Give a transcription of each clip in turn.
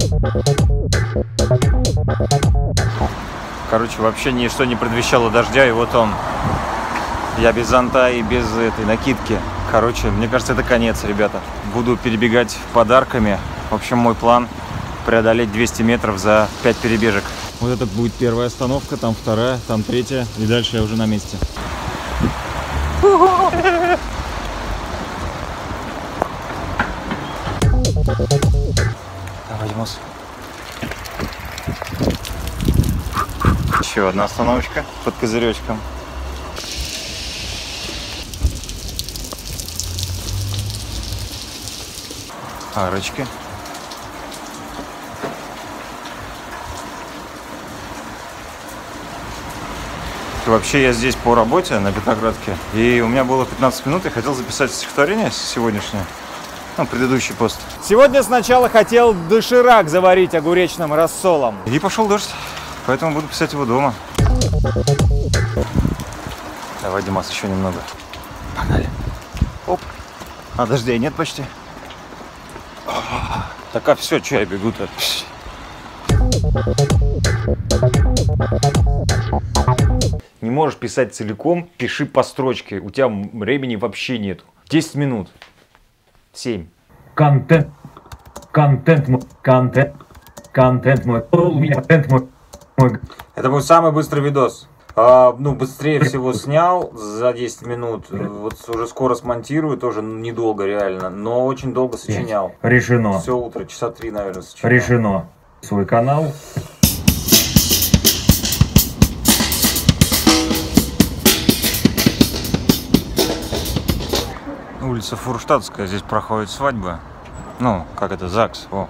Короче, вообще ничто не предвещало дождя, и вот он. Я без зонта и без этой накидки. Короче, мне кажется, это конец, ребята. Буду перебегать подарками. В общем, мой план преодолеть 200 метров за 5 перебежек. Вот это будет первая остановка, там вторая, там третья, и дальше я уже на месте. Давай, Димас. Еще одна остановочка под козыречком. Арочки. Вообще я здесь по работе на Петроградке, и у меня было 15 минут, я хотел записать стихотворение сегодняшнее, предыдущий пост. Сегодня сначала хотел доширак заварить огуречным рассолом. И пошел дождь, поэтому буду писать его дома. Давай, Димас, еще немного. Погнали. Оп. А дождя нет почти. Так, а все, что я бегу-то? Не можешь писать целиком, пиши по строчке. У тебя времени вообще нету. 10 минут. 7. Контент мой. Это мой самый быстрый видос. Быстрее всего снял за 10 минут. Вот уже скоро смонтирую, тоже недолго реально, но очень долго сочинял. Решено. Все утро, часа 3, наверное, сочинял. Решено. Свой канал. Улица Фурштадтская, здесь проходит свадьба. ЗАГС. О.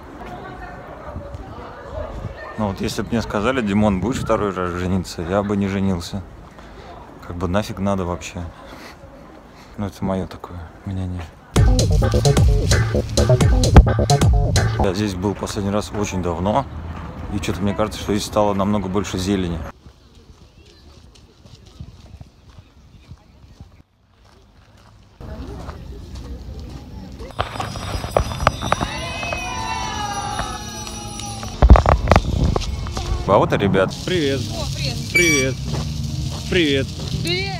Вот если бы мне сказали: Димон, будешь второй раз жениться, я бы не женился. Как бы нафиг надо вообще. Это мое такое мнение. Я здесь был последний раз очень давно, и что-то мне кажется, что здесь стало намного больше зелени. А вот и ребят. Привет. Привет. Привет. Привет.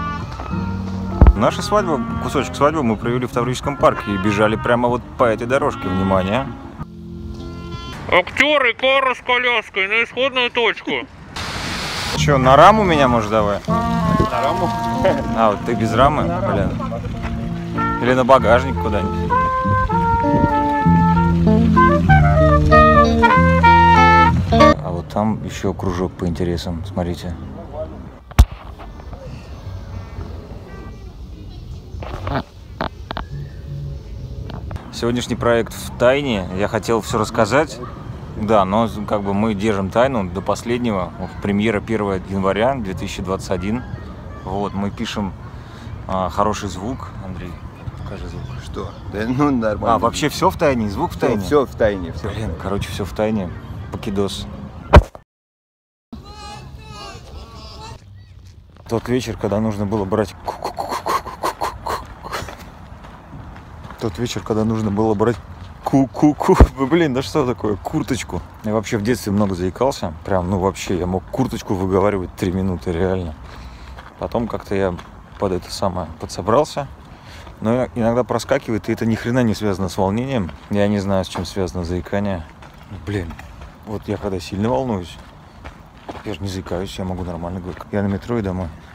Наша свадьба, кусочек свадьбы мы провели в Таврическом парке и бежали прямо вот по этой дорожке. Внимание. Актеры, пара с коляской на исходную точку. Че, на раму меня можешь давай? На раму? А, вот ты без рамы? Блин. Или на багажник куда-нибудь. А вот там еще кружок по интересам, смотрите. Сегодняшний проект в тайне. Я хотел все рассказать. Да, но как бы мы держим тайну до последнего. Премьера 1 января 2021. Вот, мы пишем хороший звук. Андрей, покажи звук. Что? Да, нормально. А, вообще все в тайне? Звук в тайне? Все в тайне. Все. Блин, короче, все в тайне. Покидос. Тот вечер, когда нужно было брать... Тот вечер, когда нужно было брать блин, да что такое? Курточку. Я вообще в детстве много заикался. Прям, вообще, я мог курточку выговаривать 3 минуты, реально. Потом как-то я под это самое подсобрался. Но иногда проскакивает, и это ни хрена не связано с волнением. Я не знаю, с чем связано заикание. Блин, вот я когда сильно волнуюсь, я же не заикаюсь, я могу нормально говорить. Я на метро и домой.